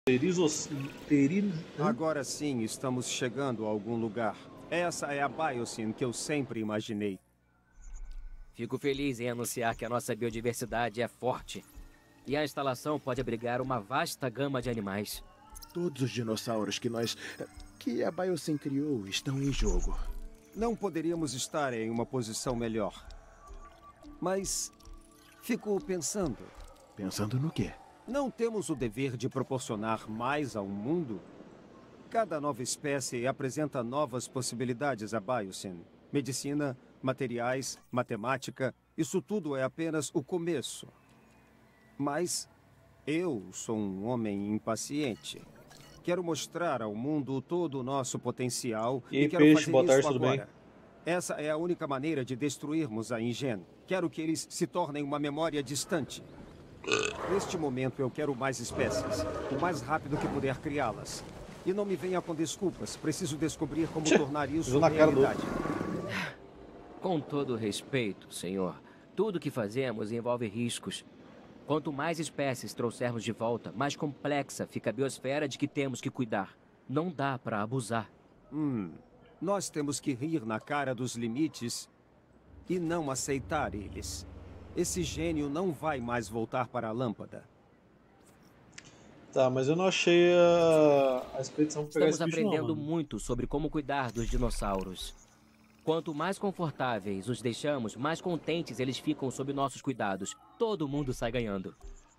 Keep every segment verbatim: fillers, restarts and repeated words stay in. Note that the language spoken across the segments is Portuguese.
Terizos... Teri... Agora sim estamos chegando a algum lugar. Essa é a Biosyn que eu sempre imaginei. Fico feliz em anunciar que a nossa biodiversidade é forte. E a instalação pode abrigar uma vasta gama de animais. Todos os dinossauros que nós... que a Biosyn criou estão em jogo. Não poderíamos estar em uma posição melhor. Mas... fico pensando... Pensando no quê? Não temos o dever de proporcionar mais ao mundo? Cada nova espécie apresenta novas possibilidades a Biosyn. Medicina, materiais, matemática, isso tudo é apenas o começo. Mas eu sou um homem impaciente. Quero mostrar ao mundo todo o nosso potencial e, e quero peixe, fazer boa tarde, isso tudo agora. bem? Essa é a única maneira de destruirmos a InGen. Quero que eles se tornem uma memória distante. Neste momento eu quero mais espécies, o mais rápido que puder criá-las. E não me venha com desculpas, preciso descobrir como Tchê, tornar isso na realidade. Com todo respeito, senhor, tudo que fazemos envolve riscos. Quanto mais espécies trouxermos de volta, mais complexa fica a biosfera de que temos que cuidar. Não dá para abusar. Hum, nós temos que rir na cara dos limites e não aceitar eles. Esse gênio não vai mais voltar para a lâmpada. Tá, mas eu não achei a, a expedição pra pegar Estamos esse bicho aprendendo não, mano. muito sobre como cuidar dos dinossauros. Quanto mais confortáveis os deixamos, mais contentes eles ficam sob nossos cuidados. Todo mundo sai ganhando.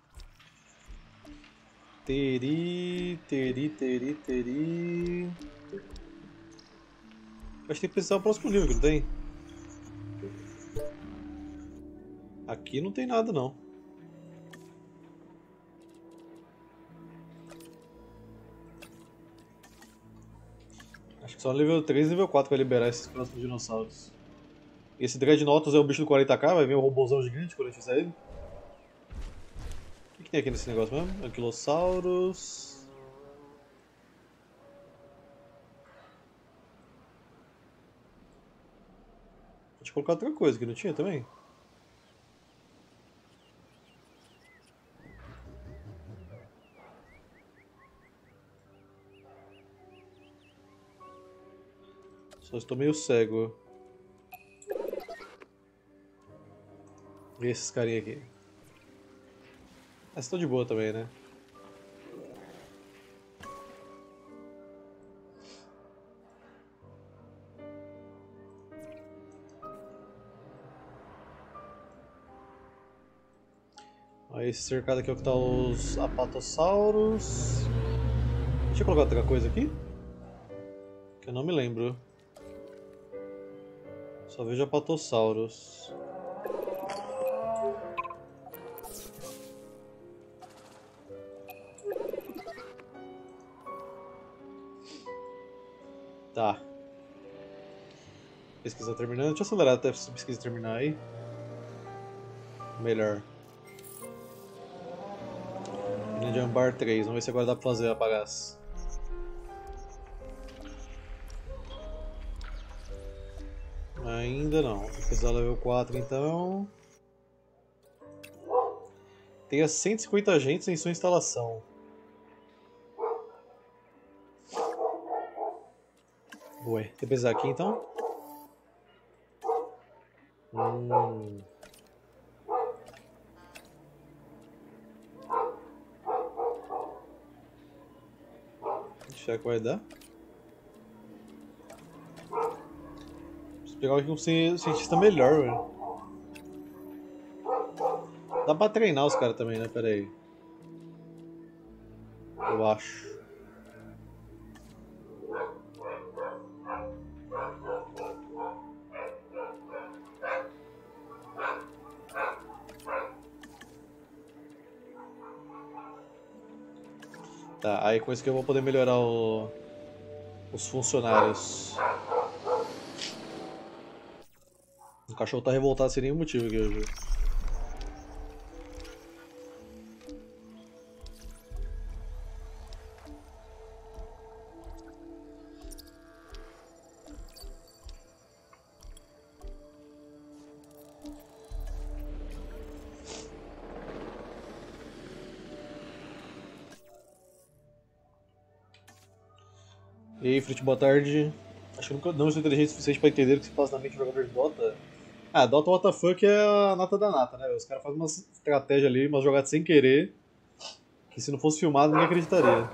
Teri, teri, teri, teri... Acho que tem que precisar do próximo nível, que não tem? Aqui não tem nada, não. Acho que só nível três e nível quatro vai liberar esses próximos dinossauros. E esse Dreadnoughtus é o bicho do quarenta K, vai vir um robôzão gigante quando a gente fizer ele. O que, que tem aqui nesse negócio mesmo? Anquilossauros... Deixa eu colocar outra coisa que não tinha também. Só estou meio cego. E esses carinha aqui. Essa estão de boa também, né? Aí esse cercado aqui é o que tá os apatossauros. Deixa eu colocar outra coisa aqui. Que eu não me lembro. Só vejo apatossauros. Tá. Pesquisa terminando. Deixa eu acelerar até a pesquisa terminar aí. Melhor. Mina de Ambar três. Vamos ver se agora dá pra fazer a bagaça. Ainda não. Vou precisar level quatro então. Tenha cento e cinquenta agentes em sua instalação. Ué, tem que pesar aqui então? Hum. Será que vai dar? Preciso pegar aqui um cientista melhor, velho. Dá pra treinar os caras também, né? Pera aí. Eu acho. Tá, aí com isso que eu vou poder melhorar o... os funcionários. O cachorro tá revoltado sem nenhum motivo aqui hoje. E aí, Frit, boa tarde. Acho que eu nunca não sou inteligente o suficiente pra entender o que se passa na mente do jogador de Dota. Ah, Dota W T F é a nata da nata, né? Os caras fazem uma estratégia ali, umas jogadas sem querer, que se não fosse filmado ninguém acreditaria.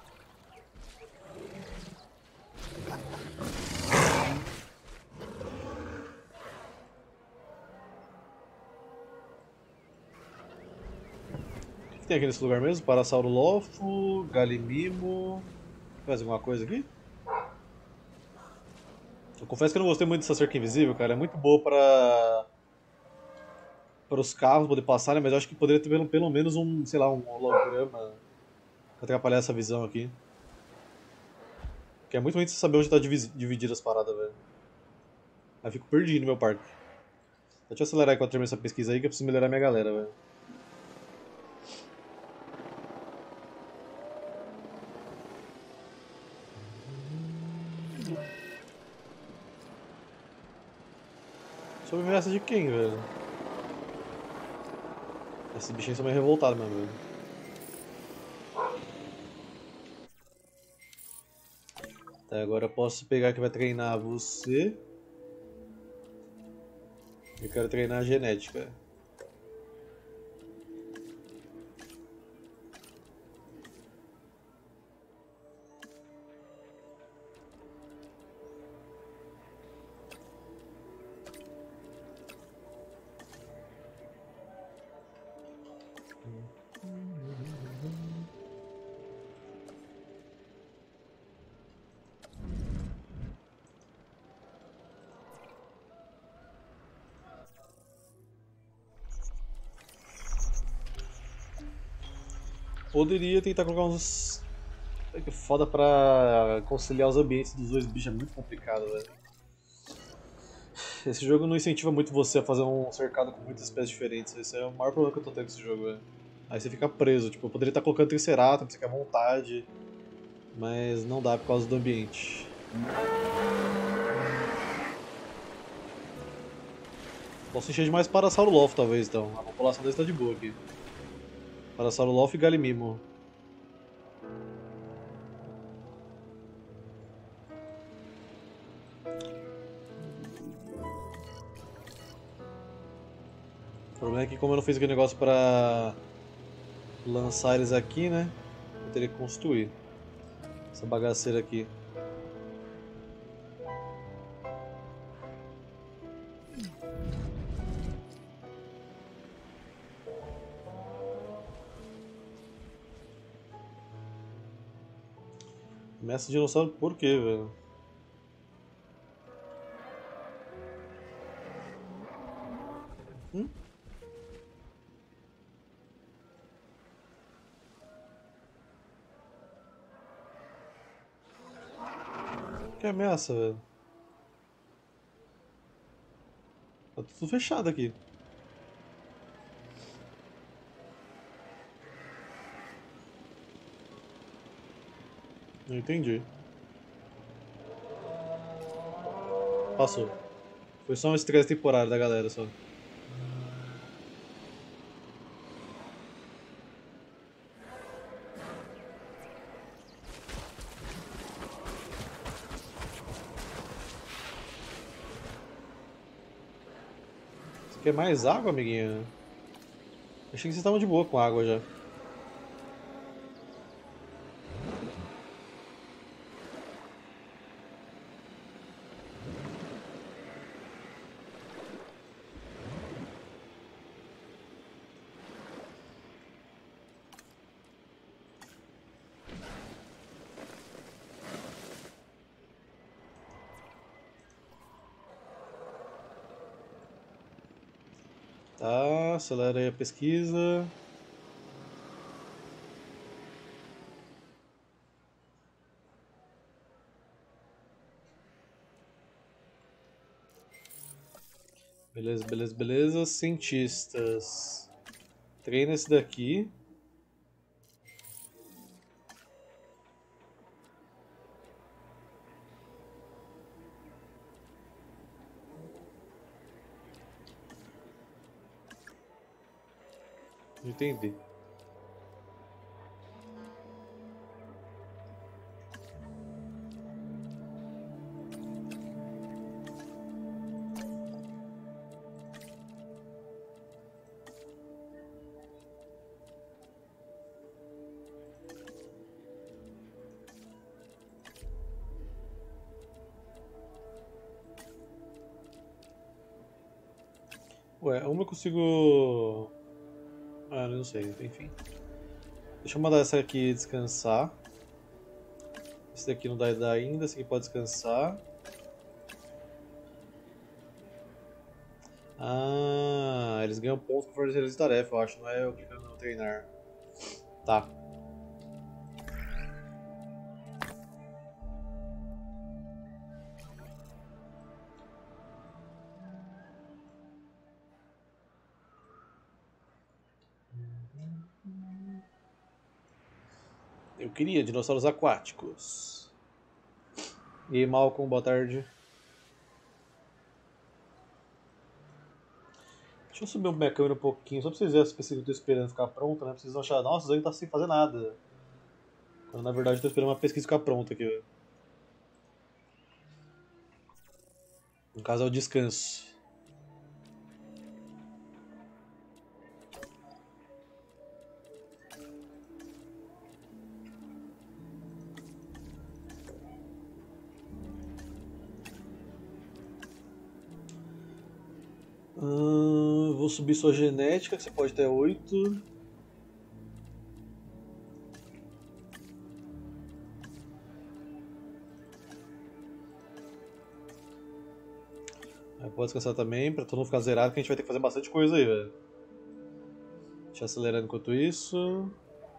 O que tem aqui nesse lugar mesmo? Parasauro Lofo, Galimimo... Mais alguma coisa aqui? Eu confesso que eu não gostei muito dessa cerca invisível, cara. É muito boa pra... para os carros poder passar, né? Mas eu acho que poderia ter pelo, pelo menos um, sei lá, um holograma pra atrapalhar essa visão aqui. Porque é muito ruim você saber onde tá dividida as paradas, velho. Aí eu fico perdido no meu parque. Deixa eu acelerar enquanto eu termino essa pesquisa aí, que eu preciso melhorar minha galera, velho. Sobremessa de quem, velho? Esses bichinhos são meio revoltados mesmo, velho. Tá, agora eu posso pegar que vai treinar você. Eu quero treinar a genética. Poderia tentar colocar uns... É que foda pra conciliar os ambientes dos dois bichos, é muito complicado, velho. Esse jogo não incentiva muito você a fazer um cercado com muitas espécies diferentes. Esse é o maior problema que eu tô tendo com esse jogo, velho. Aí você fica preso, tipo, eu poderia estar colocando Triceratops aqui à vontade, mas não dá por causa do ambiente. Posso encher de mais Parasauro Loft, talvez, então. A população dele está de boa aqui. Parasauro Loft e Galimimo. O problema é que como eu não fiz aquele negócio pra lançar eles aqui, né? Eu teria que construir essa bagaceira aqui. Mestre dinossauro por quê, velho? Hum? Que ameaça, velho? Tá tudo fechado aqui. Não entendi. Passou. Foi só um estresse temporário da galera só. Você quer mais água, amiguinha? Achei que vocês estavam de boa com água já. Tá, acelera aí a pesquisa. Beleza, beleza, beleza. Cientistas. Treina esse daqui. Entendi. Ué, uma eu consigo... Ah, não sei, enfim. Deixa eu mandar essa aqui descansar. Esse daqui não dá dar ainda, esse aqui pode descansar. Ah, eles ganham pontos por fornecer de tarefa, eu acho, não é eu clicando no treinar. Tá. Eu queria dinossauros aquáticos. E aí, Malcolm, boa tarde. Deixa eu subir minha câmera um pouquinho, só pra vocês verem as pesquisas que eu tô esperando ficar pronta, né? Pra vocês não acharem, nossa, o Zang tá sem fazer nada. Quando na verdade eu tô esperando uma pesquisa ficar pronta aqui. No caso é o descanso. Hum, vou subir sua genética, que você pode ter oito. Aí pode descansar também, pra todo mundo ficar zerado, que a gente vai ter que fazer bastante coisa aí, velho. Deixa eu acelerando enquanto isso.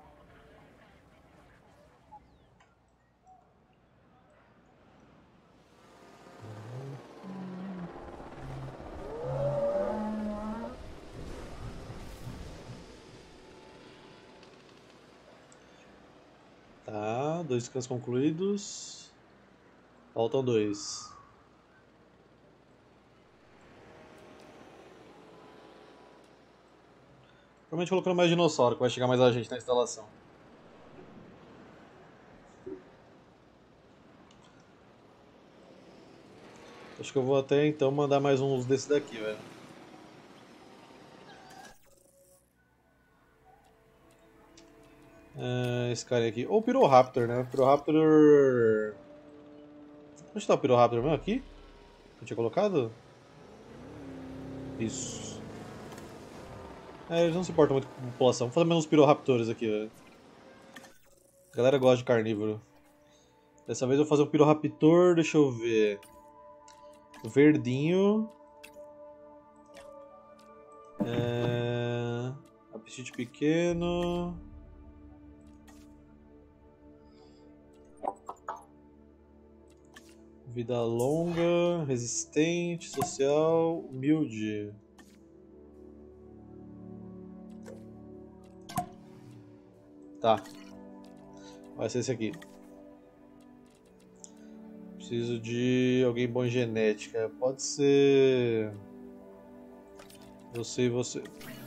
Tá, dois descansos concluídos. Faltam dois. Provavelmente colocando mais dinossauro, que vai chegar mais a gente na instalação. Acho que eu vou até então mandar mais uns desses daqui, velho. Uh, esse cara aqui. Ou o Pyroraptor, né? O Pyroraptor. Onde tá o Pyroraptor mesmo? Aqui? Eu tinha colocado? Isso. É, eles não se importam muito com a população. Vou fazer menos Pyroraptors aqui, velho. A galera gosta de carnívoro. Dessa vez eu vou fazer um Pyroraptor, deixa eu ver. Verdinho. É... Apetite pequeno. Vida longa, resistente, social, humilde. Tá. Vai ser esse aqui. Preciso de alguém bom em genética. Pode ser... Você e você.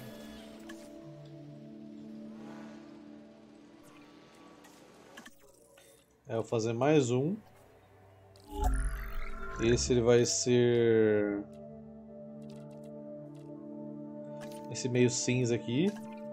É, eu vou fazer mais um. Esse ele vai ser... Esse meio cinza aqui.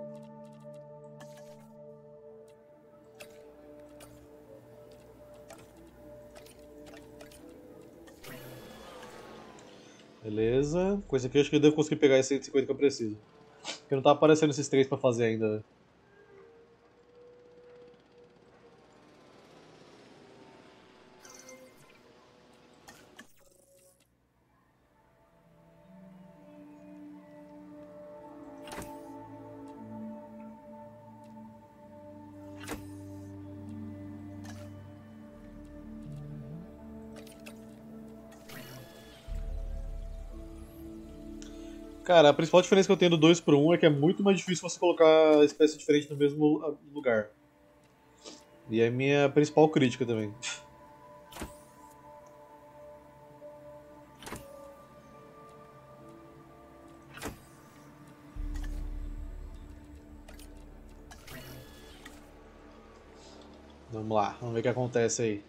Beleza. Com esse aqui eu acho que eu devo conseguir pegar esse cento e cinquenta que eu preciso. Porque não tá aparecendo esses três pra fazer ainda. Cara, a principal diferença que eu tenho do dois por um é que é muito mais difícil você colocar espécie diferente no mesmo lugar. E é a minha principal crítica também. Vamos lá, vamos ver o que acontece aí.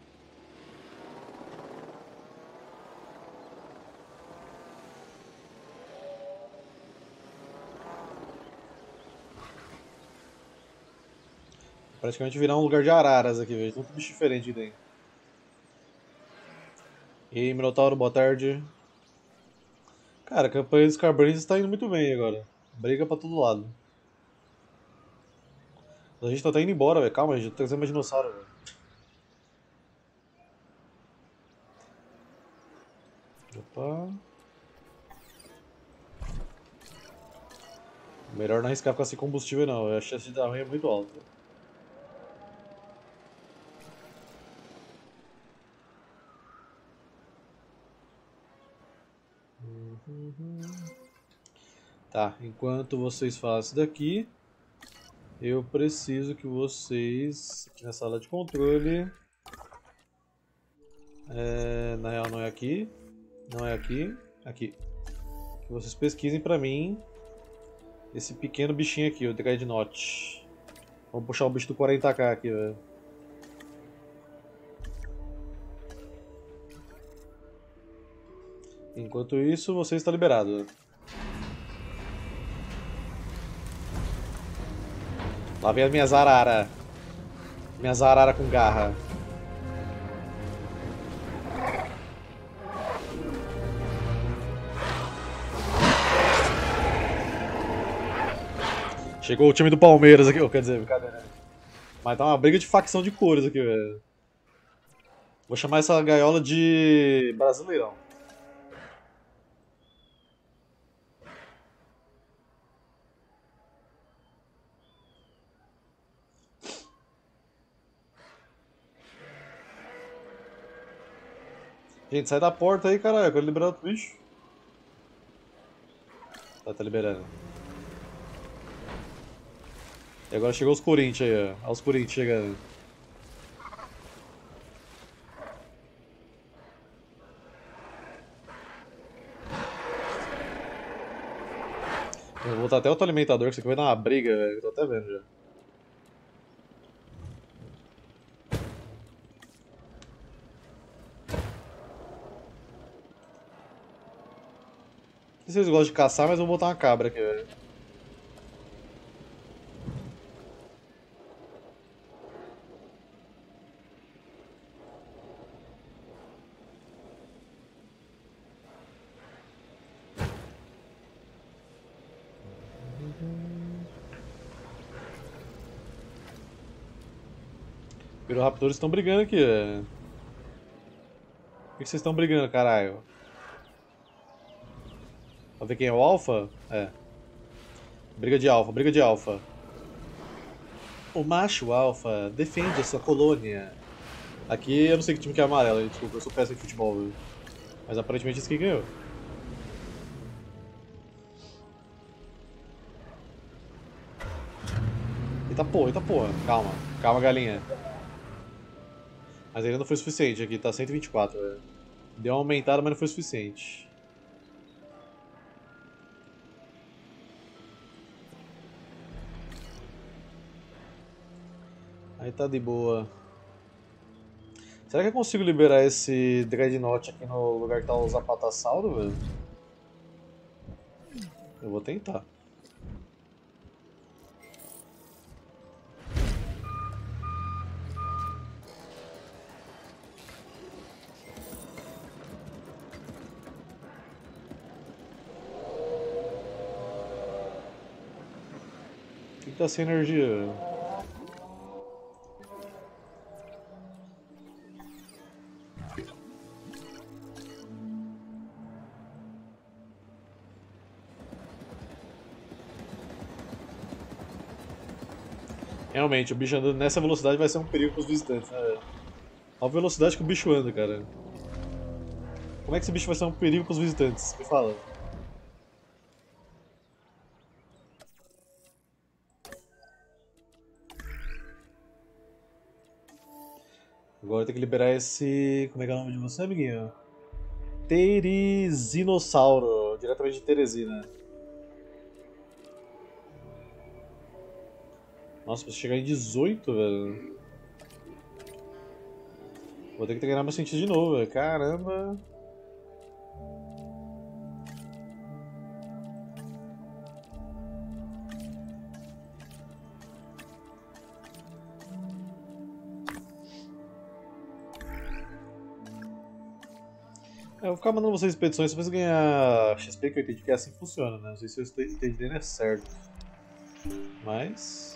Praticamente virar um lugar de araras aqui, velho. Tanto bicho diferente aqui dentro. E aí, Minotauro, boa tarde. Cara, a campanha dos Scarbrandis tá indo muito bem agora. Briga pra todo lado. A gente tá até indo embora, velho. Calma, a gente tá trazendo mais dinossauro, velho. Opa. Melhor não arriscar ficar sem combustível não, a chance de dar ruim é muito alta. Tá, enquanto vocês fazem isso daqui, eu preciso que vocês, aqui na sala de controle, é, na real não é aqui, não é aqui, aqui, que vocês pesquisem pra mim esse pequeno bichinho aqui, o Dreadnought. Vamos puxar o bicho do quarenta K aqui, velho. Enquanto isso, você está liberado. Lá vem as minhas araras. Minhas araras com garra. Chegou o time do Palmeiras aqui, oh, quer dizer, brincadeira. Mas tá uma briga de facção de cores aqui, velho. Vou chamar essa gaiola de Brasileirão. Gente, sai da porta aí, caralho. Eu quero liberar outro bicho. Tá, tá liberando. E agora chegou os Corinthians aí, ó. Olha os Corinthians chegando. Eu vou botar até outro alimentador, que isso aqui vai dar uma briga, velho. Eu tô até vendo já. Não sei se vocês gostam de caçar, mas eu vou botar uma cabra aqui, velho. Os raptores estão brigando aqui, velho. Por que vocês estão brigando, caralho? Pra ver quem é o alfa? É. Briga de alfa, briga de alfa. O macho alfa defende a sua colônia. Aqui eu não sei que time que é amarelo, desculpa, eu sou péssimo em futebol, velho. Mas aparentemente esse aqui ganhou. Eita porra, eita porra. Calma, calma galinha. Mas ainda não foi suficiente, aqui tá cento e vinte e quatro, velho. Deu uma aumentada, mas não foi suficiente. Aí tá de boa. Será que eu consigo liberar esse Dreadnought aqui no lugar que tá o Zapatassauro, velho? Eu vou tentar. O que tá sem energia, velho? Realmente, o bicho andando nessa velocidade vai ser um perigo pros visitantes, né? Olha a velocidade que o bicho anda, cara. Como é que esse bicho vai ser um perigo pros visitantes? Me fala. Agora tem que liberar esse... Como é que é o nome de você, amiguinho? Terezinossauro, diretamente de Teresina. Nossa, pra chegar em dezoito, velho. Vou ter que treinar meu sentido de novo, velho. Caramba. É, eu vou ficar mandando vocês expedições só pra vocês ganhar X P, que eu entendi que é assim que funciona, né? Não sei se eu estou entendendo é certo. Mas...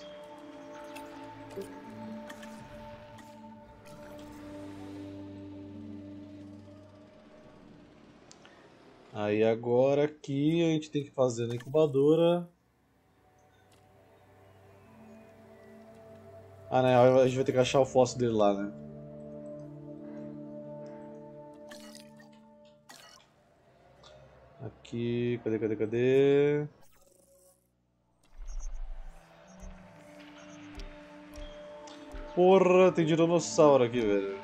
Aí agora aqui a gente tem que fazer na incubadora. Ah, né? A gente vai ter que achar o fóssil dele lá, né? Aqui, cadê, cadê, cadê? Porra, tem dinossauro aqui, velho.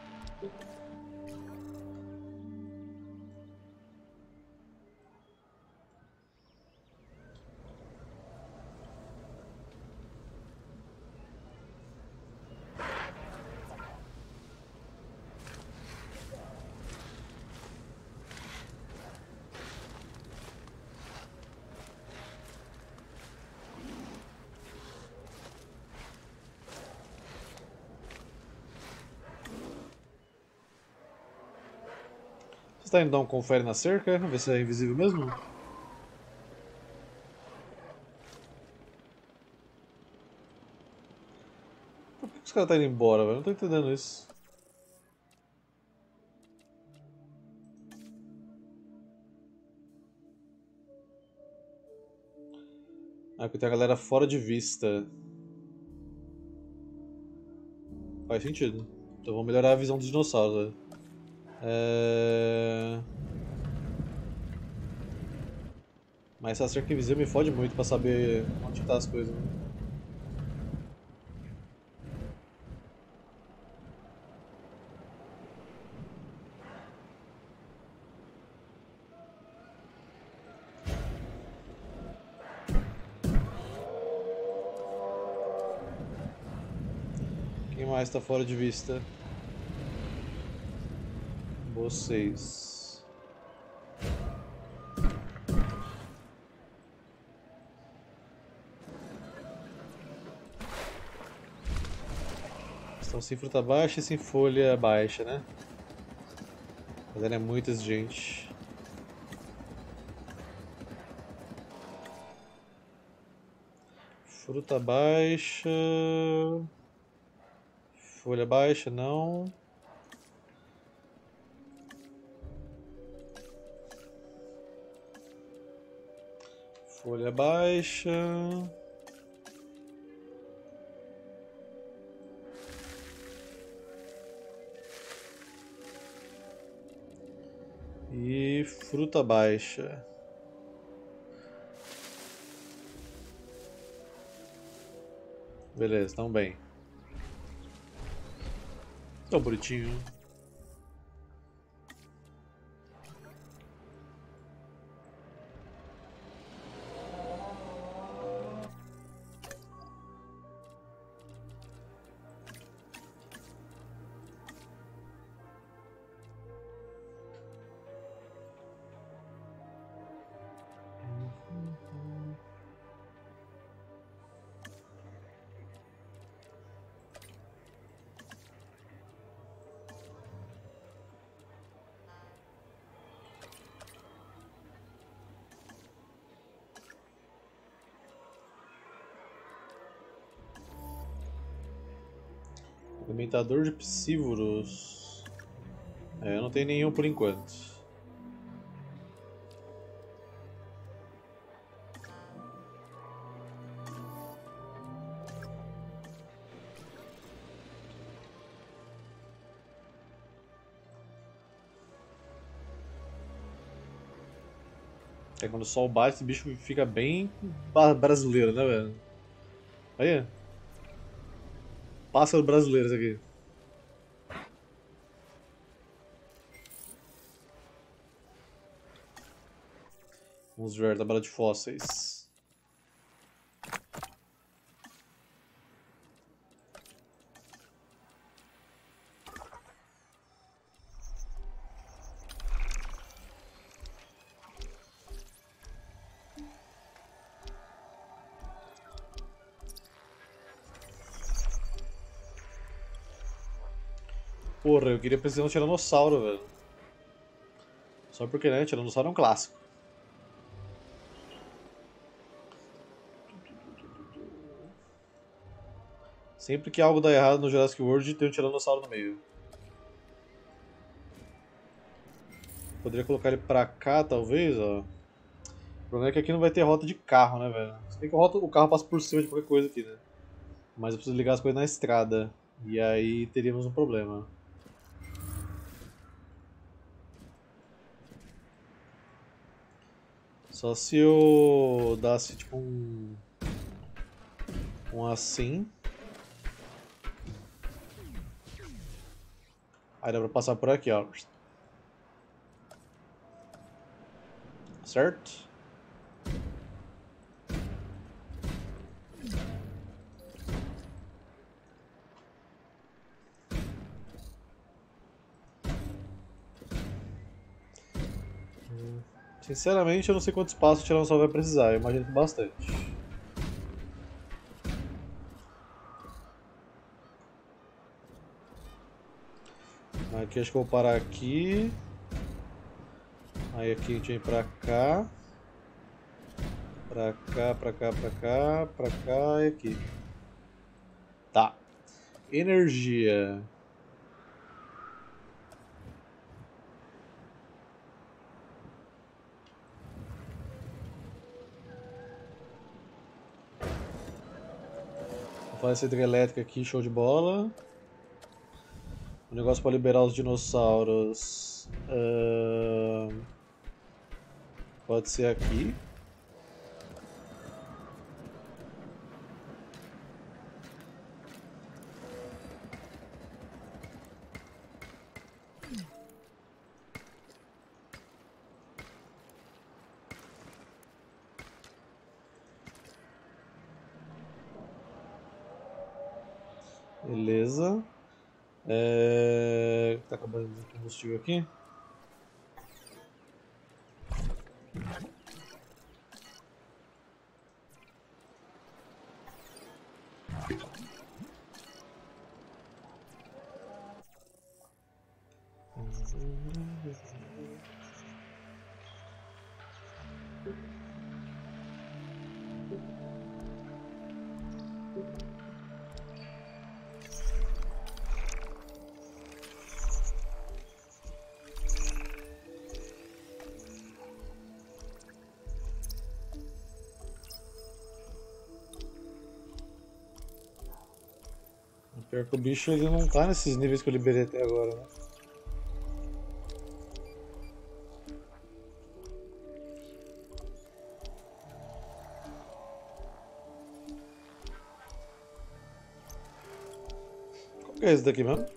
Você tá indo dar um confere na cerca? Ver se é invisível mesmo? Por que os caras tá indo embora, velho? Não tô entendendo isso. Ah, porque tem a galera fora de vista. Faz sentido. Então vamos melhorar a visão dos dinossauros, velho. É... Mas essa cerca invisível me fode muito pra saber onde tá as coisas, né? Quem mais tá fora de vista? Vocês. Estão sem fruta baixa e sem folha baixa, né? Mas é muita gente. Fruta baixa. Folha baixa, não. Folha baixa. E fruta baixa. Beleza, tão bem. Tão bonitinho. Alimentador de psívoros. É, eu não tenho nenhum por enquanto. É quando o sol bate, esse bicho fica bem brasileiro, né, velho? Aí. Pássaro brasileiro isso aqui. Vamos ver a tabela de fósseis. Porra, eu queria precisar de um tiranossauro, velho. Só porque, né, Tiranossauro é um clássico. Sempre que algo dá errado no Jurassic World, tem um Tiranossauro no meio. Poderia colocar ele pra cá, talvez, ó. O problema é que aqui não vai ter rota de carro, né, velho? Se bem que rota, o carro passa por cima de qualquer coisa aqui, né? Mas eu preciso ligar as coisas na estrada. E aí teríamos um problema. Só se eu dasse tipo um. Um assim. Aí dá pra passar por aqui, ó. Certo? Sinceramente, eu não sei quanto espaço o Tiranossauro vai precisar. Eu imagino que bastante. Aqui acho que eu vou parar aqui. Aí aqui a gente vem pra cá. Pra cá, pra cá, pra cá, pra cá e aqui. Tá. Energia. Vou fazer essa hidrelétrica aqui, show de bola. O negócio para liberar os dinossauros. Uh... Pode ser aqui. Beleza. É... Tá acabando o combustível aqui. Pior que o bicho ele não tá nesses níveis que eu liberei até agora, né? Qual que é esse daqui mesmo?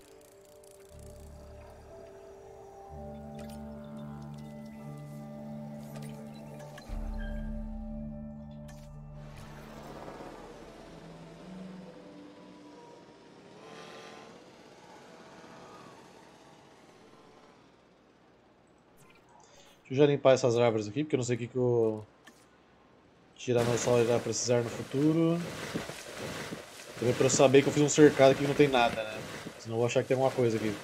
Deixa eu já limpar essas árvores aqui, porque eu não sei o que, que o Tiranossauro irá precisar no futuro. Também pra eu saber que eu fiz um cercado aqui que não tem nada, né? Senão eu vou achar que tem alguma coisa aqui.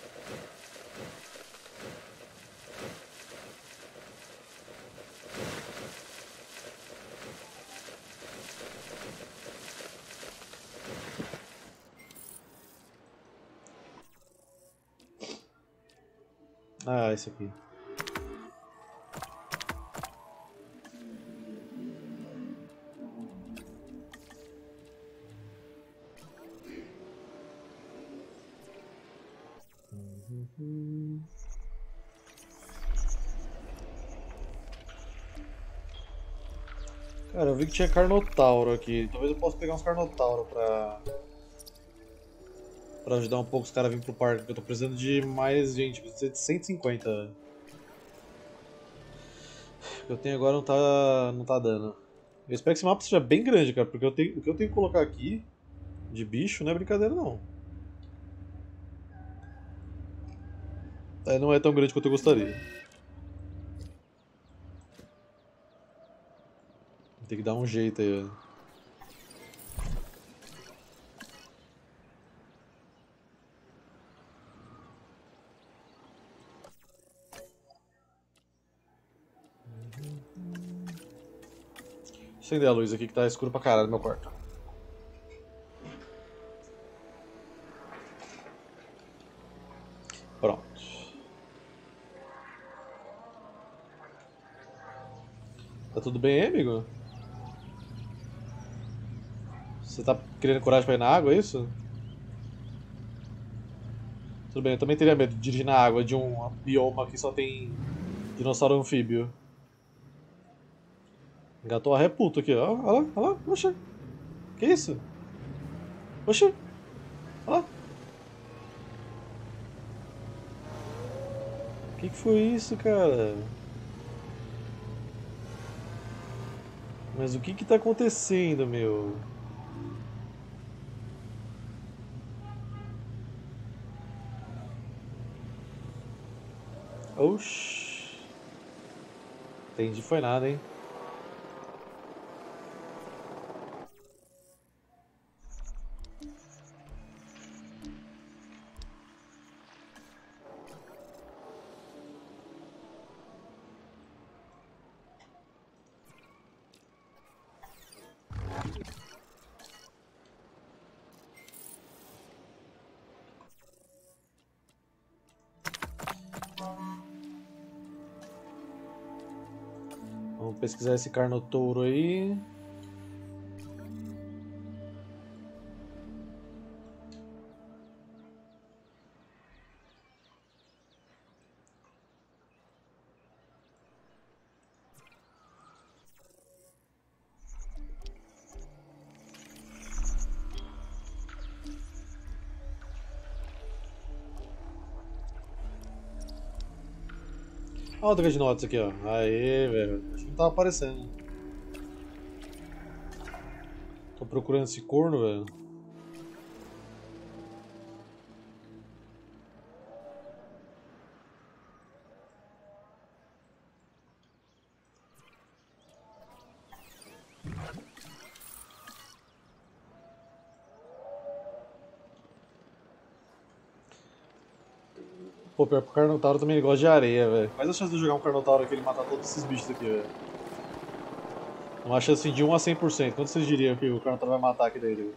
Ah, esse aqui. Cara, eu vi que tinha Carnotauro aqui. Talvez eu possa pegar uns Carnotauro pra... pra ajudar um pouco os caras a vir pro parque. Porque eu tô precisando de mais gente, preciso de cento e cinquenta. O que eu tenho agora não tá, não tá dando. Eu espero que esse mapa seja bem grande, cara, porque eu tenho, o que eu tenho que colocar aqui de bicho não é brincadeira, não. É, não é tão grande quanto eu gostaria. Tem que dar um jeito aí, ó. acender a luz aqui que tá escuro pra caralho no meu quarto. Pronto. Tá tudo bem aí, amigo? Você tá querendo coragem pra ir na água, é isso? Tudo bem, eu também teria medo de dirigir na água de um bioma que só tem dinossauro anfíbio. Engatou a ré puto aqui, ó. Olha lá, olha lá, oxa. Que isso? Oxa. Olha lá. Que que foi isso, cara? Mas o que que tá acontecendo, meu? Oxi. Entendi, foi nada, hein? Vamos pesquisar esse Carnotouro aí. Olha o Dreadnoughts aqui, ó. Aê, velho. Acho que não tava aparecendo. Tô procurando esse corno, velho. Pô, pior que o Carnotauro também gosta de areia, velho. Quais as chances de eu jogar um Carnotauro aqui e ele matar todos esses bichos aqui, velho? Uma chance assim, de um a cem por cento. Quanto vocês diriam que o Carnotauro vai matar aqui dele?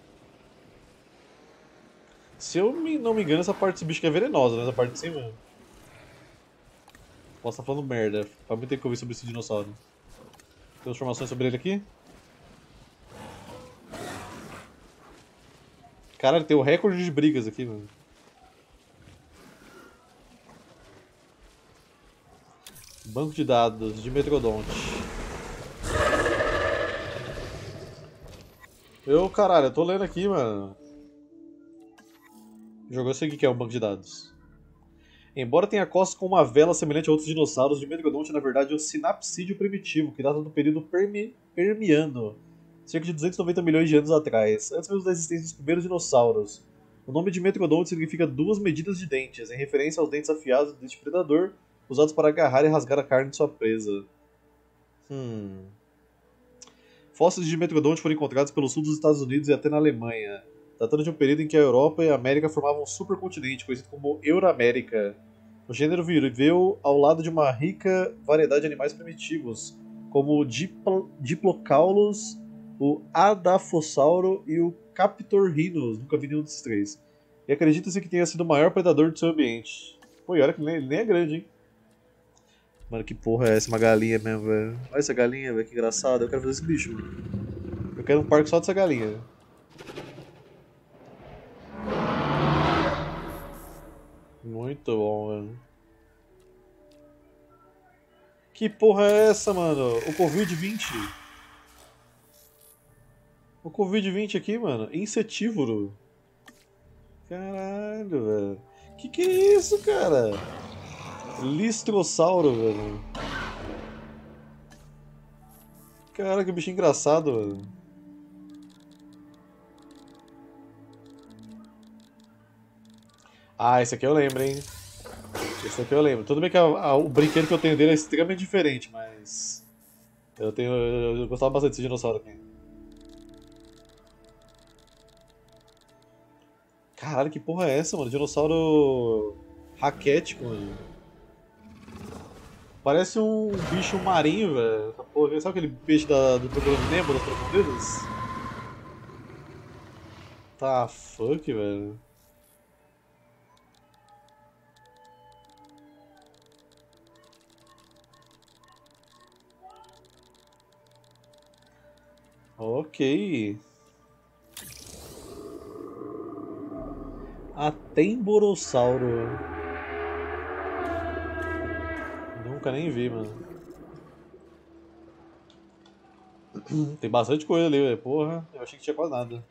Se eu me- não me engano, essa parte desse bicho aqui é venenosa, né? Essa parte de cima. Posso estar falando merda. Faz muito tempo que eu vi sobre esse dinossauro. Tem informações sobre ele aqui? Caralho, tem o recorde de brigas aqui, mano. Banco de dados de Metrodonte. Eu, caralho, eu tô lendo aqui, mano. Jogou isso aqui que é um banco de dados. Embora tenha costas com uma vela semelhante a outros dinossauros, o Dimetrodonte na verdade é o sinapsídeo primitivo, que data do período Permi Permiano, cerca de duzentos e noventa milhões de anos atrás, antes mesmo da existência dos primeiros dinossauros. O nome Dimetrodonte significa duas medidas de dentes, em referência aos dentes afiados deste predador, usados para agarrar e rasgar a carne de sua presa. Hum... Fósseis de Dimetrodonte foram encontrados pelo sul dos Estados Unidos e até na Alemanha, datando de um período em que a Europa e a América formavam um supercontinente, conhecido como Euramérica. O gênero viveu ao lado de uma rica variedade de animais primitivos, como o Dipl Diplocaulos, o Adafossauro e o Captorhinus. Nunca vi nenhum desses três. E acredita-se que tenha sido o maior predador do seu ambiente. Pô, e olha que ele nem é grande, hein? Mano, que porra é essa? Uma galinha mesmo, velho. Olha essa galinha, velho, que engraçado. Eu quero fazer esse bicho, mano. Eu quero um parque só dessa galinha. Muito bom, velho. Que porra é essa, mano? O Covid vinte. O Covid vinte aqui, mano. Insetívoro. Caralho, velho. Que que é isso, cara? Listrossauro, velho. Cara, que bicho engraçado, velho. Ah, esse aqui eu lembro, hein? Esse aqui eu lembro. Tudo bem que a, a, o brinquedo que eu tenho dele é extremamente diferente, mas... Eu tenho... Eu, eu gostava bastante desse dinossauro aqui. Caralho, que porra é essa, mano? Dinossauro... raquético, mano. Parece um bicho marinho, velho. Essa porra, sabe aquele peixe da, do Procurando Nemo, das profundezas? Tá fuck, velho. Ok. Atemborossauro. Nunca nem vi, mano. Tem bastante coisa ali, velho. Porra, eu achei que tinha quase nada.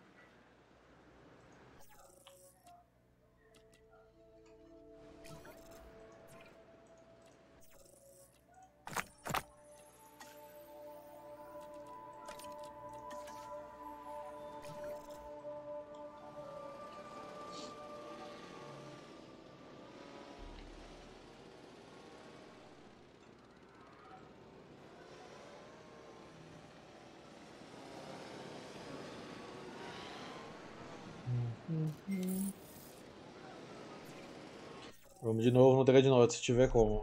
Vamos de novo no Dreadnought, se tiver como.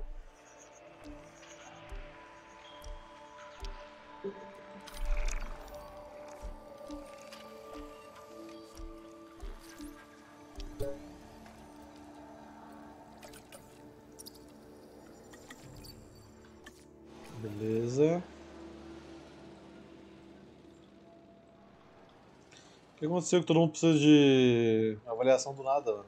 Beleza. O que aconteceu que todo mundo precisa de avaliação do nada, mano?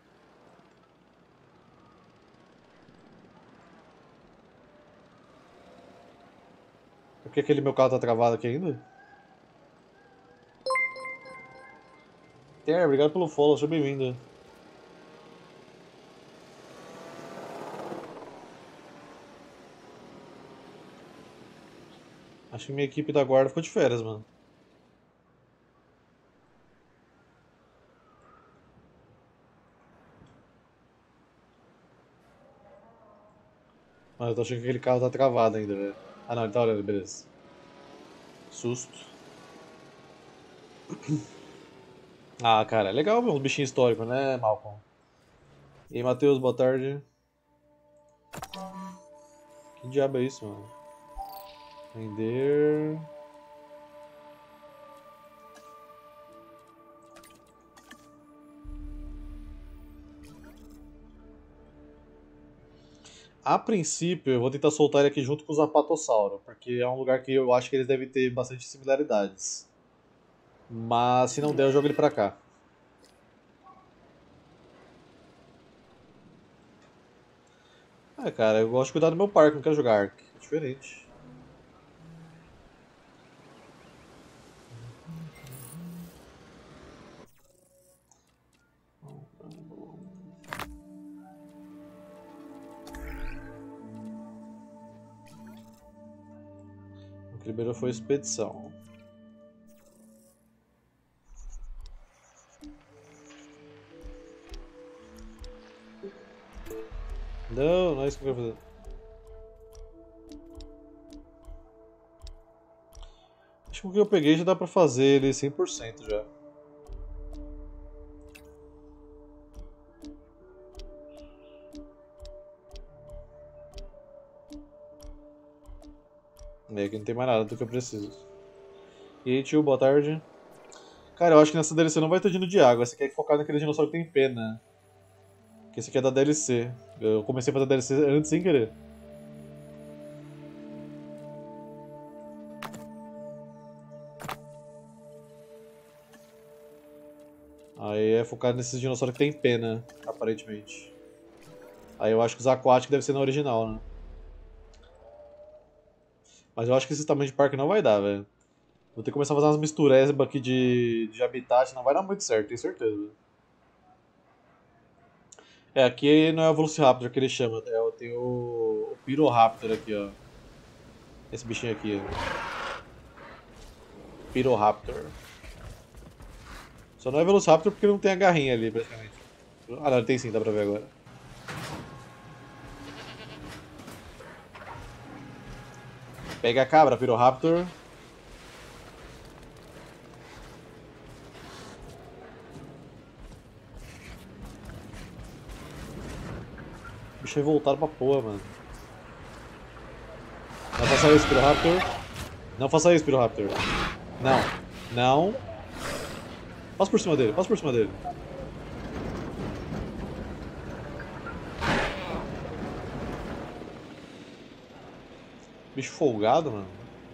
Por que aquele meu carro tá travado aqui ainda? Terry, obrigado pelo follow, seja bem-vindo. Acho que minha equipe da guarda ficou de férias, mano. Mas eu tô achando que aquele carro tá travado ainda, velho. Ah não, ele tá olhando, beleza. Susto. Ah, cara, é legal ver uns bichinhos históricos, né, Malcolm? E aí, Matheus, boa tarde. Que diabo é isso, mano? Render. A princípio, eu vou tentar soltar ele aqui junto com o Zapatossauro, porque é um lugar que eu acho que eles devem ter bastante similaridades. Mas se não der, eu jogo ele pra cá. Ah, cara, eu gosto de cuidar do meu parque, não quero jogar Ark. É diferente. O que liberou foi a expedição. Não, não é isso que eu quero fazer. Acho que o que eu peguei já dá pra fazer ele cem por cento já. É, aqui não tem mais nada do que eu preciso. E aí, tio, boa tarde. Cara, eu acho que nessa D L C não vai ter dino de água. Você quer focar naquele dinossauro que tem pena. Que esse aqui é da D L C. Eu comecei a fazer a D L C antes sem querer. Aí é focar nesses dinossauros que tem pena, aparentemente. Aí eu acho que os aquáticos devem ser na original, né? Mas eu acho que esse tamanho de parque não vai dar, velho. Vou ter que começar a fazer umas misturebas aqui de, de habitat, não vai dar muito certo, tenho certeza. É, aqui não é o Velociraptor que ele chama, é, tem o, o Piroraptor aqui, ó. Esse bichinho aqui, ó. Piroraptor. Só não é Velociraptor porque não tem a garrinha ali, praticamente. Ah não, ele tem sim, dá pra ver agora. Pega a cabra, Piroraptor. O bicho é voltado pra porra, mano. faça isso, Piroraptor. Não faça isso, Piroraptor. Não. Não. Passa por cima dele, passa por cima dele. Bicho folgado, mano.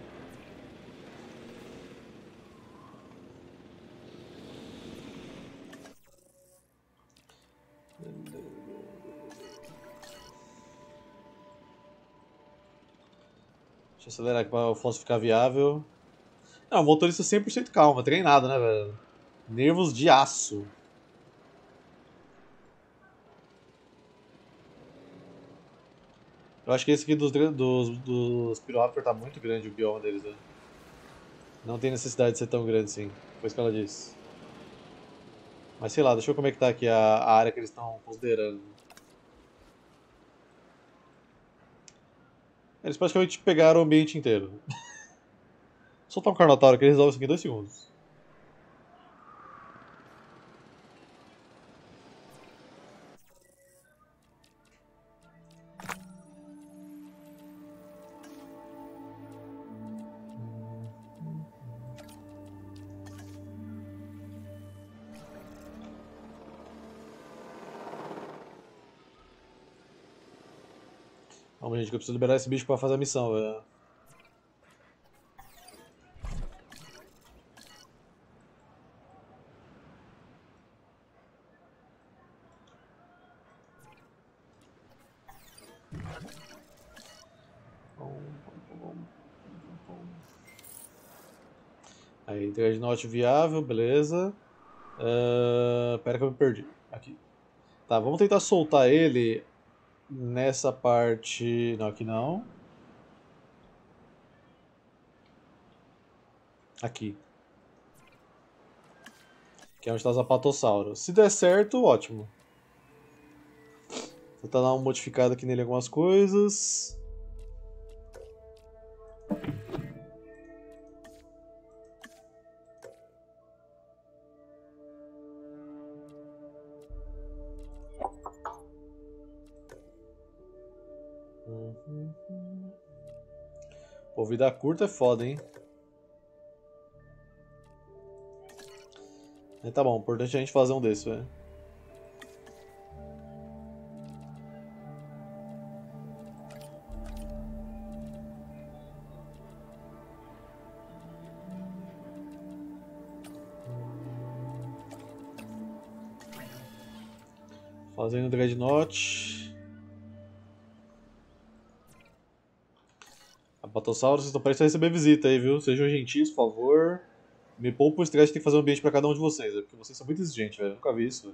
Deixa eu acelerar aqui para o Afonso ficar viável. Não, motorista cem por cento calma, treinado, né, velho? Nervos de aço. Eu acho que esse aqui dos, dos, dos Piroraptor tá muito grande, o bioma deles, né? Não tem necessidade de ser tão grande assim, foi isso que ela disse. Mas sei lá, deixa eu ver como é que tá aqui a, a área que eles estão considerando. Eles praticamente pegaram o ambiente inteiro. Soltar um Carnotauro que ele resolve isso aqui em dois segundos. Vamos, gente, que eu preciso liberar esse bicho pra fazer a missão, velho. Aí, Dreadnought viável, beleza. Uh, pera que eu me perdi. Aqui. Tá, vamos tentar soltar ele nessa parte... Não, aqui não. Aqui. Que é onde está o Zapatossauro. Se der certo, ótimo. Vou tentar dar uma modificada aqui nele algumas coisas. Uhum. Pô, vida curta é foda, hein? Mas tá bom, o importante é a gente fazer um desses, velho. Fazendo Dreadnought. Apatossauros, vocês estão prestes a receber visita aí, viu? Sejam gentis, por favor. Me poupa o estresse de ter que fazer um ambiente pra cada um de vocês, porque vocês são muito exigentes, velho. Nunca vi isso, velho.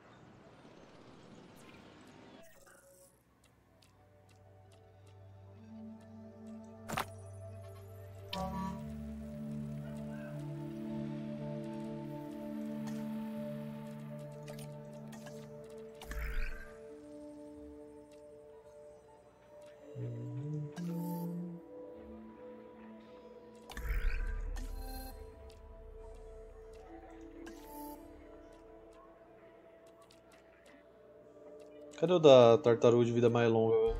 Cadê o da tartaruga de vida mais longa, velho?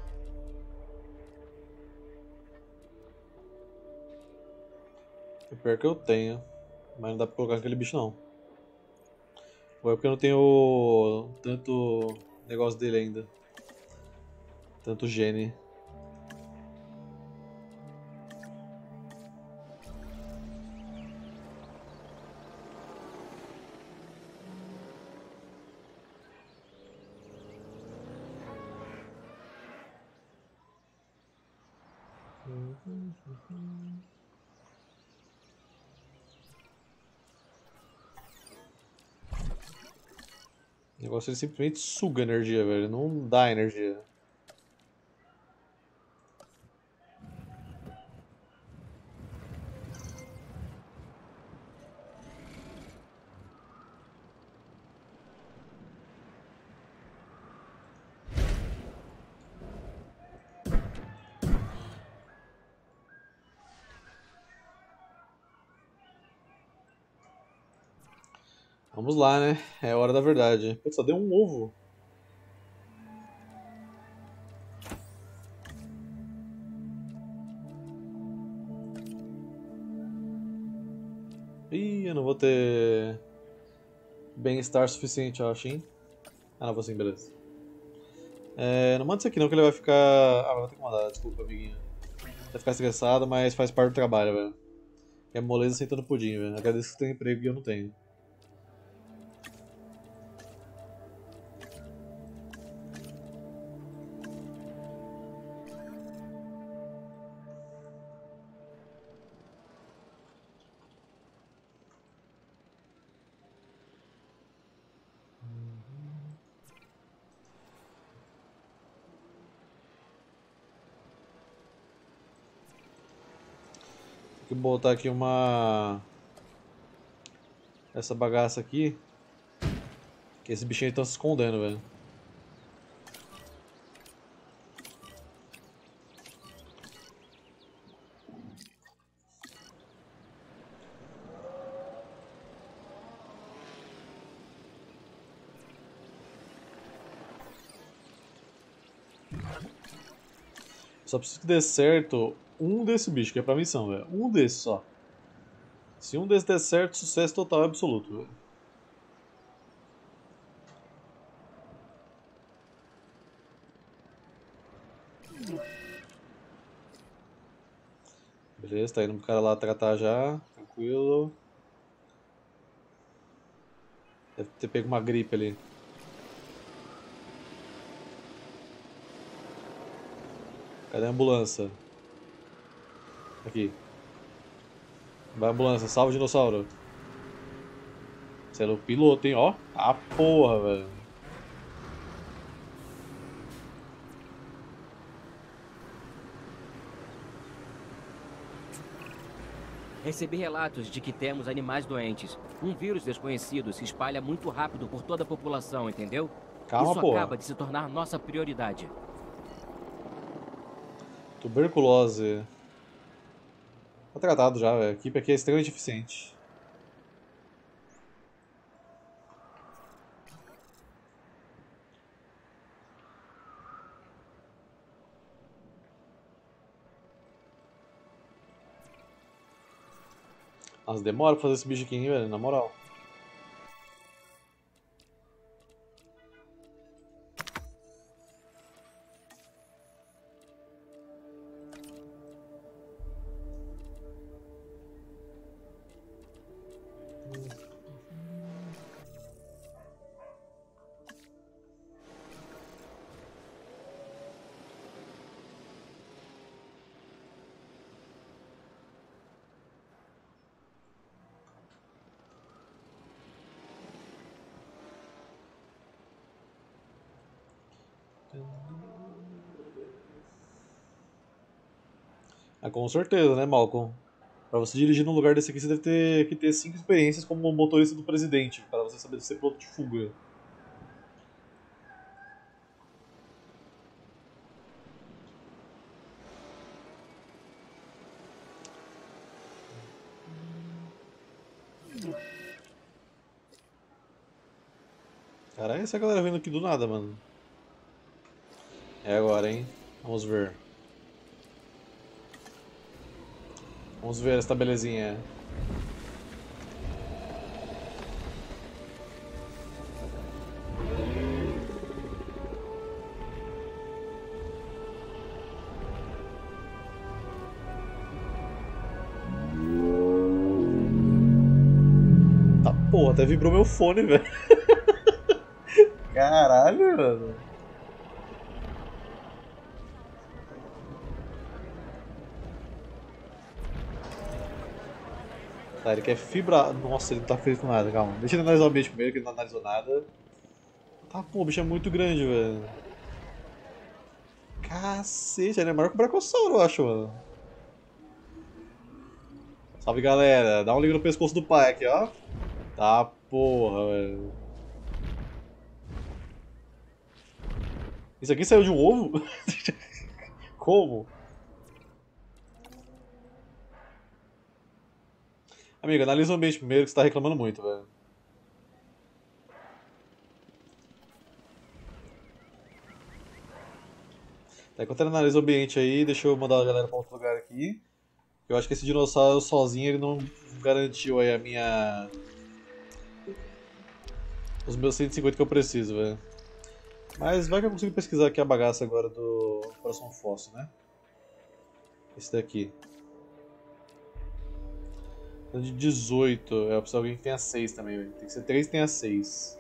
É pior que eu tenho, mas não dá pra colocar naquele bicho não. Ou é porque eu não tenho tanto negócio dele ainda. Tanto gene. O negócio ele simplesmente suga energia, velho. Não dá energia. Vamos lá, né? É hora da verdade. Putz, só deu um ovo. Ih, eu não vou ter bem-estar suficiente, eu acho, hein? Ah, não vou sim, beleza. É, não manda isso aqui não, que ele vai ficar... Ah, vou ter que mandar, desculpa, amiguinho. Vai ficar estressado, mas faz parte do trabalho, velho. É moleza sentando pudim, velho. Agradeço que você tem emprego e eu não tenho. Tem que botar aqui uma... Essa bagaça aqui. Que esse bichinho aí tá se escondendo, velho. Só preciso que dê certo um desse bicho, que é pra missão, velho. Um desses só. Se um desses der certo, sucesso total e absoluto, velho. Beleza, tá indo pro cara lá tratar já. Tranquilo. Deve ter pego uma gripe ali. Cadê a ambulância? Aqui. Vai ambulância, salva o dinossauro. Você é o piloto, hein? Ó. Ah, porra, velho. Recebi relatos de que temos animais doentes. Um vírus desconhecido se espalha muito rápido por toda a população, entendeu? Calma, Isso porra. acaba de se tornar nossa prioridade. Tuberculose. Tá tratado já, velho. A equipe aqui é extremamente eficiente. Nossa, demora pra fazer esse bicho aqui, hein, velho, na moral. Ah, com certeza, né, Malcolm? Pra você dirigir num lugar desse aqui, você deve ter que ter cinco experiências como motorista do presidente, para você saber ser piloto de fuga. Caralho, essa galera vindo aqui do nada, mano. É agora, hein? Vamos ver. Vamos ver esta belezinha. Tá porra, até vibrou meu fone, velho. Caralho, mano. Tá, ele quer fibra. Nossa, ele não tá feliz com nada, calma. Deixa ele analisar o bicho primeiro, que ele não analisou nada. Tá, pô, o bicho é muito grande, velho. Cacete, ele é maior que o Brachiosauro, eu acho, mano. Salve, galera. Dá um liga no pescoço do pai aqui, ó. Tá, porra, velho. Isso aqui saiu de um ovo? Como? Amigo, analisa o ambiente primeiro que você tá reclamando muito, velho. Tá, enquanto ele analisa o ambiente aí, deixa eu mandar a galera pra outro lugar aqui. Eu acho que esse dinossauro sozinho ele não garantiu aí a minha... os meus cento e cinquenta que eu preciso, velho. Mas vai que eu consigo pesquisar aqui a bagaça agora do coração fóssil, né? Esse daqui. De dezoito, eu preciso de alguém que tenha seis também, velho. Tem que ser três que tenha seis.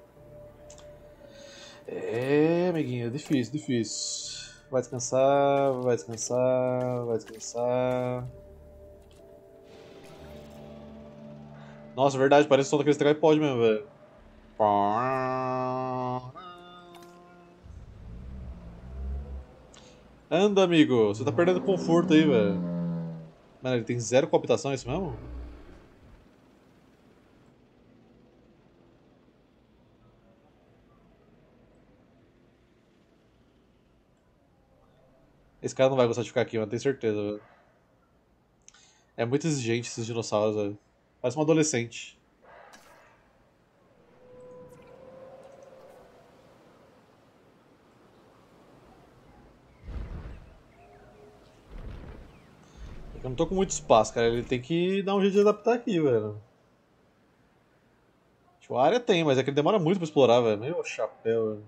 É, amiguinho, é difícil, difícil. Vai descansar, vai descansar, vai descansar. Nossa, verdade, parece o som daquele tripod mesmo, velho. Anda, amigo, você tá perdendo conforto aí, velho. Mano, ele tem zero cooptação, é isso mesmo? Esse cara não vai gostar de ficar aqui, mano, tenho certeza, velho. É muito exigente esses dinossauros, velho. Parece um adolescente. Eu não tô com muito espaço, cara. Ele tem que dar um jeito de adaptar aqui, velho. Tipo, a área tem, mas é que ele demora muito pra explorar, velho. Meu chapéu, velho.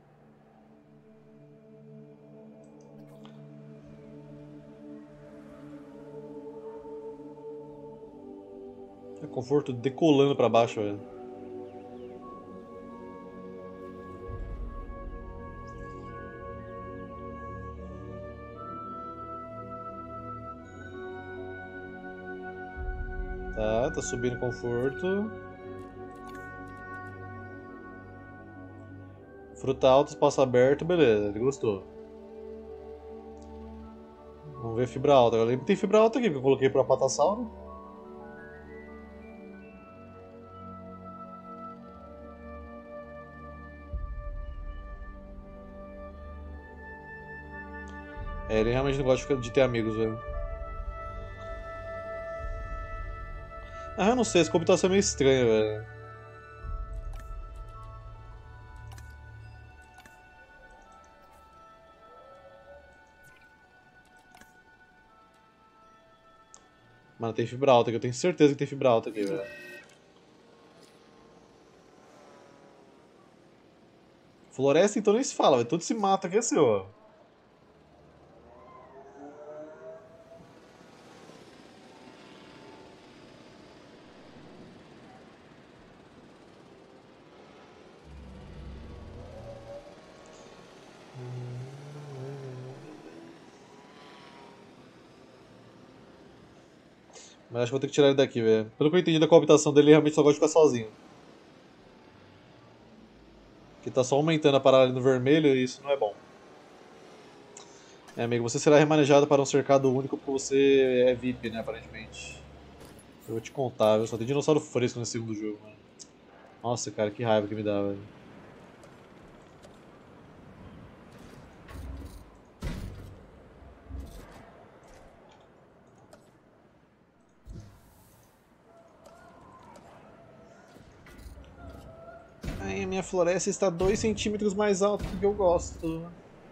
É conforto decolando pra baixo, velho. Tá, tá subindo conforto. Fruta alta, espaço aberto, beleza, ele gostou. Vamos ver fibra alta. Agora tem fibra alta aqui, que eu coloquei pra patassauro. É, ele realmente não gosta de ter amigos, velho. Ah, eu não sei, essa computação é meio estranha, velho. Mano, tem fibra alta aqui, eu tenho certeza que tem fibra alta aqui, velho. Floresta então nem se fala, velho. Todo esse mato aqui é seu, ó. Mas acho que vou ter que tirar ele daqui, velho. Pelo que eu entendi da coabitação dele, ele realmente só gosta de ficar sozinho. Que tá só aumentando a parada ali no vermelho e isso não é bom. É, amigo, você será remanejado para um cercado único porque você é V I P, né, aparentemente. Eu vou te contar, viu? Só tem dinossauro fresco nesse segundo jogo, mano. Nossa, cara, que raiva que me dá, velho. Ai, a minha floresta está dois centímetros mais alta do que eu gosto.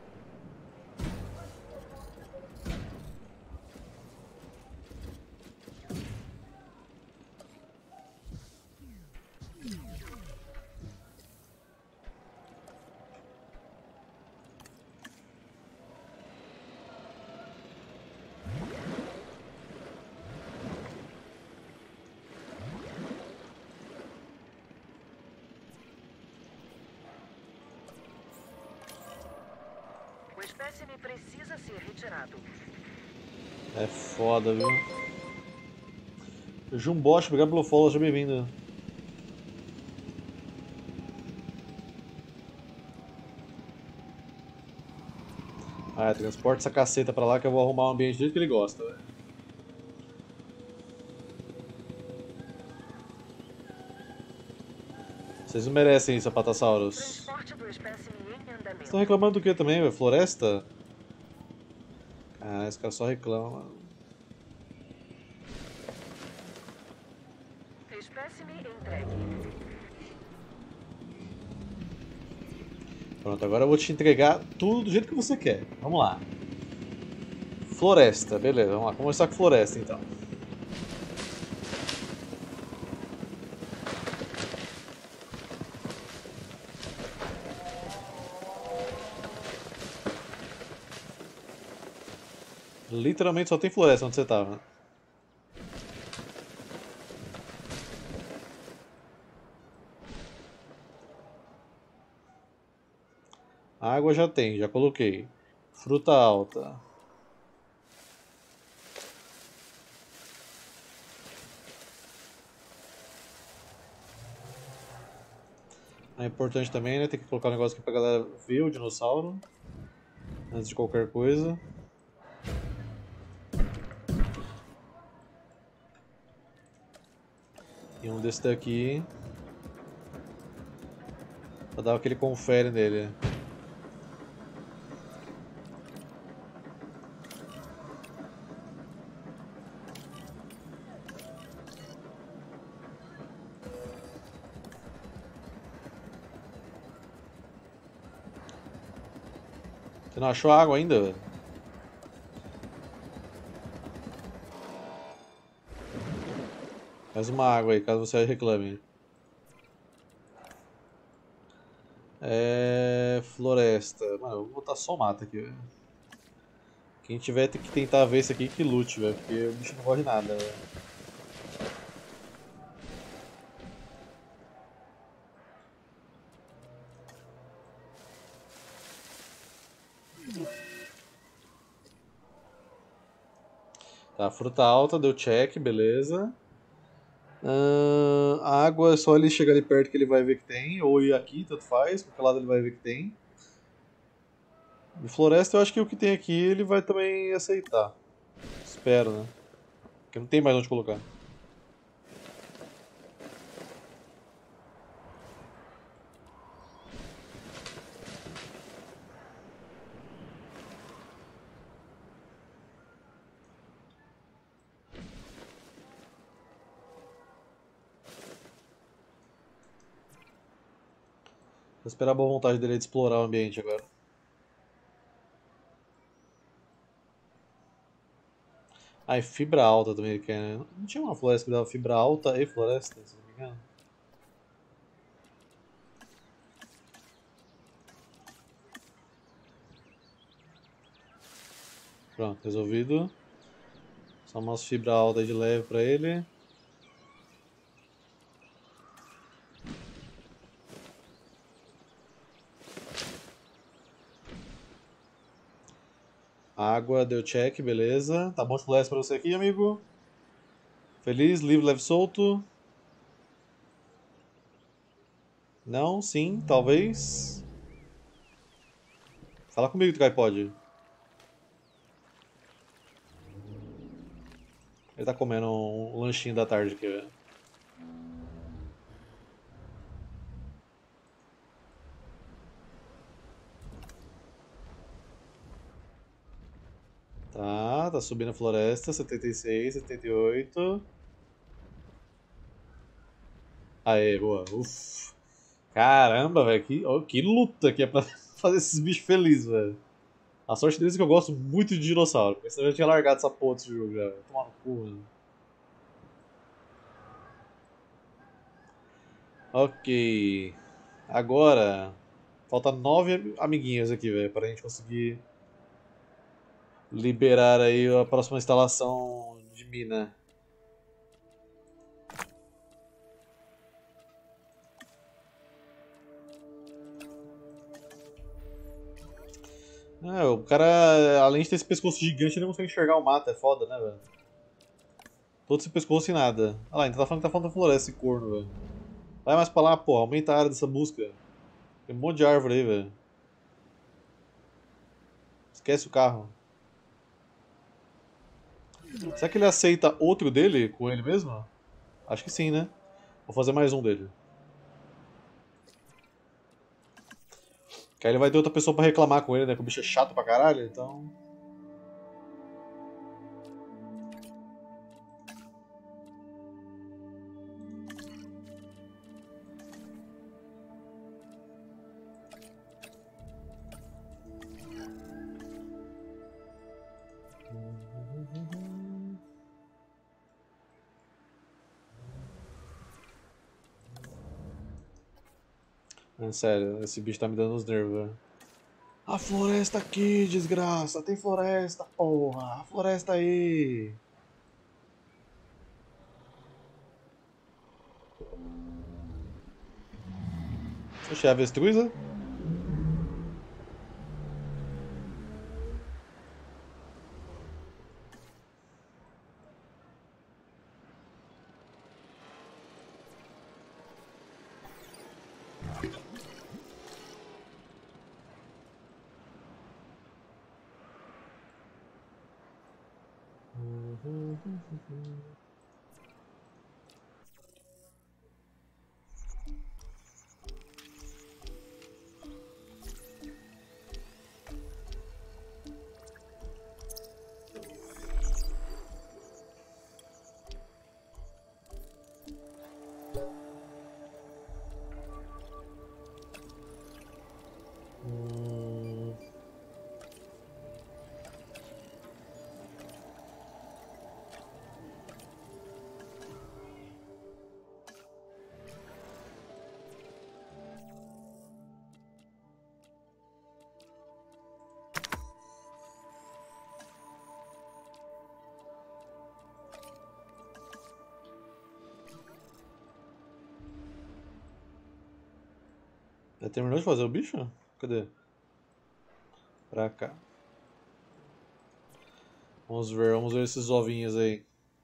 O espécime precisa ser retirado. É foda, viu? Jumbosh, obrigado pelo follow, seja bem-vindo. Ah, transporta essa caceta pra lá que eu vou arrumar um ambiente do jeito que ele gosta, velho. Vocês não merecem isso, Apatossauros. Transporte do espécime em Vocês andamento. estão reclamando do que também, velho? Floresta? Ah, esse cara só reclama, mano. Espécime entregue. Pronto, agora eu vou te entregar tudo do jeito que você quer. Vamos lá. Floresta, beleza, vamos lá, começar com floresta então. Literalmente só tem floresta onde você tava. Água já tem, já coloquei. Fruta alta. É importante também, né? Tem que colocar um negócio aqui pra galera ver o dinossauro. Antes de qualquer coisa. E um desse daqui. Pra dar aquele confere nele. Você não achou água ainda, velho? Mais uma água aí, caso você reclame. É... Floresta. Mano, eu vou botar só mata aqui, velho. Quem tiver tem que tentar ver isso aqui que lute, velho. Porque o bicho não corre nada, velho. Tá, fruta alta, deu check, beleza. Uh, a água é só ele chegar ali perto que ele vai ver que tem, ou ir aqui, tanto faz, qualquer lado ele vai ver que tem. E floresta eu acho que o que tem aqui ele vai também aceitar. Espero, né? Porque não tem mais onde colocar. Vou esperar a boa vontade dele de explorar o ambiente agora. Ah, e fibra alta também ele quer, né? Não tinha uma floresta que dava fibra alta e floresta, se não me engano? Pronto, resolvido. Só umas fibra alta de leve pra ele. Água, deu check, beleza. Tá bom de floresta pra você aqui, amigo? Feliz, livre, leve, solto? Não, sim, talvez. Fala comigo, Tripod. Ele tá comendo um lanchinho da tarde aqui, velho. Tá, tá subindo a floresta, setenta e seis, setenta e oito. Aê, boa, uff. Caramba, velho, que, ó, que luta que é pra fazer esses bichos felizes, velho. A sorte deles é que eu gosto muito de dinossauro, porque senão eu já tinha largado essa porra desse jogo já, velho. Tomar no cu, mano. Ok. Agora, falta nove amiguinhos aqui, velho, pra gente conseguir liberar aí a próxima instalação de mina. É, o cara, além de ter esse pescoço gigante, ele não consegue enxergar o mato, é foda, né, velho? Todo esse pescoço e nada. Olha lá, ainda tá falando que tá faltando floresta esse corno, velho. Vai mais pra lá, porra, aumenta a área dessa busca. Tem um monte de árvore aí, velho. Esquece o carro. Será que ele aceita outro dele com ele mesmo? Acho que sim, né? Vou fazer mais um dele. Que aí ele vai ter outra pessoa pra reclamar com ele, né? Que o bicho é chato pra caralho, então... É sério, esse bicho tá me dando uns nervos, velho. A floresta aqui, desgraça! Tem floresta, porra! A floresta aí! Oxe, é avestruz, né? Hum... Já terminou de fazer o bicho? Cadê? Pra cá. Vamos ver, vamos ver esses ovinhos aí.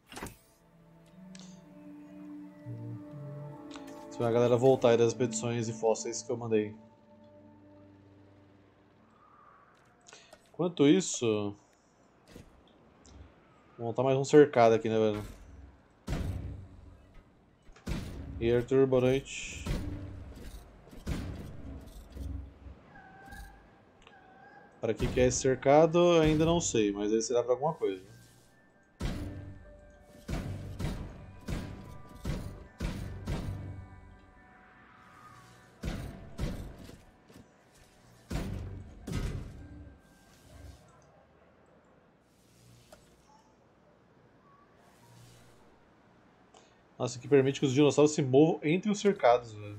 Se a galera voltar aí das expedições e fósseis que eu mandei. Enquanto isso... Vou montar mais um cercado aqui, né, velho? E aí, Arthur, boa noite. Para que que é esse cercado, ainda não sei, mas ele será para alguma coisa. Nossa, que permite que os dinossauros se movam entre os cercados, velho.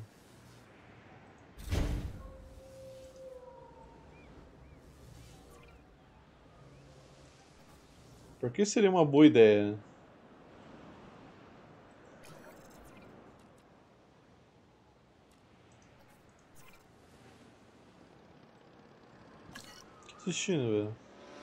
Por que seria uma boa ideia? O que tá assistindo, velho?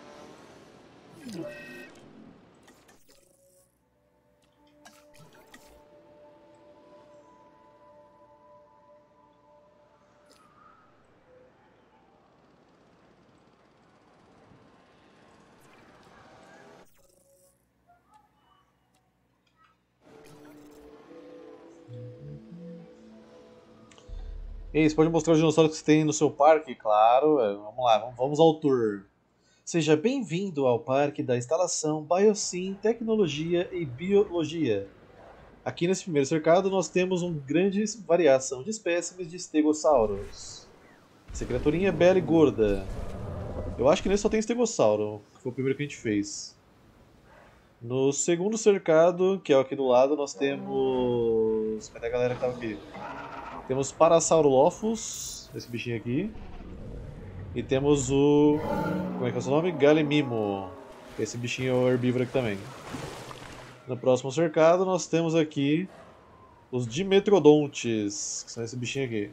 Ei, você pode mostrar os dinossauros que você tem no seu parque? Claro, é, vamos lá, vamos, vamos ao tour. Seja bem-vindo ao parque da instalação Biosyn Tecnologia e Biologia. Aqui nesse primeiro cercado nós temos uma grande variação de espécimes de estegossauros. Essa criaturinha é bela e gorda. Eu acho que nesse só tem estegossauro, que foi o primeiro que a gente fez. No segundo cercado, que é aqui do lado, nós temos... Cadê a galera que tava aqui? Temos Parasaurolophus, esse bichinho aqui. E temos o... Como é que é o seu nome? Galimimo. Esse bichinho herbívoro aqui também. No próximo cercado nós temos aqui os Dimetrodontes, que são esse bichinho aqui.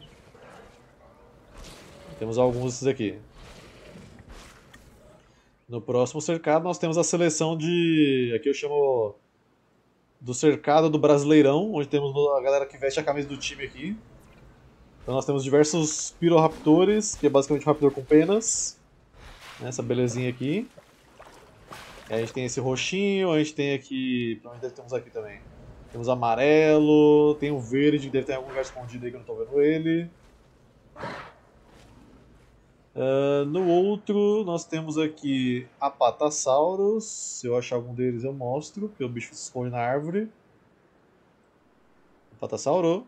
Temos alguns desses aqui. No próximo cercado nós temos a seleção de... Aqui eu chamo do cercado do Brasileirão, onde temos a galera que veste a camisa do time aqui. Então nós temos diversos Piroraptores, que é basicamente um raptor com penas. Essa belezinha aqui. E a gente tem esse roxinho, a gente tem aqui... Provavelmente temos aqui também. Temos amarelo, tem o verde, que deve ter em algum lugar escondido aí que eu não estou vendo ele. Uh, no outro nós temos aqui Apatosaurus. Se eu achar algum deles eu mostro, porque o bicho se esconde na árvore. Apatosauro.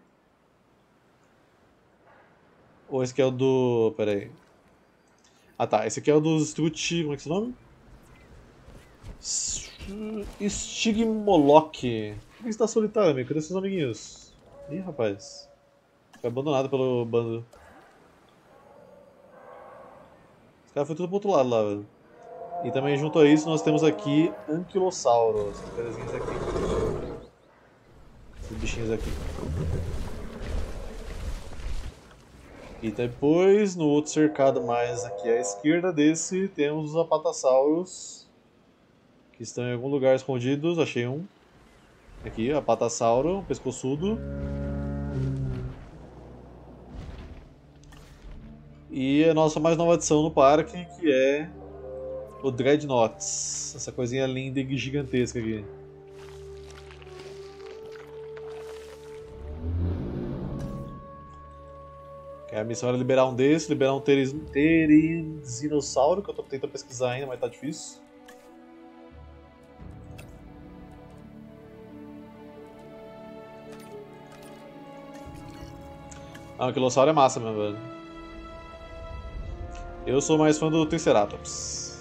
Ou esse aqui é o do... Pera aí. Ah tá, esse aqui é o dos Strut... Como é que é o nome? Stigmoloch. Por que você tá solitário, amigo? Cadê seus amiguinhos? Ih, rapaz. Foi abandonado pelo bando. Os caras foram tudo pro outro lado lá, velho. E também junto a isso nós temos aqui anquilossauros. Essas coisinhas aqui. Esses bichinhos aqui. E depois, no outro cercado mais aqui à esquerda desse, temos os apatossauros. Que estão em algum lugar escondidos. Achei um. Aqui, apatossauro, um pescoçudo. E a nossa mais nova adição no parque, que é o Dreadnoughts. Essa coisinha linda e gigantesca aqui. A missão era liberar um desses, liberar um Terizinossauro, que eu tô tentando pesquisar ainda, mas tá difícil. Ah, o Anquilossauro é massa mesmo, velho. Eu sou mais fã do Triceratops.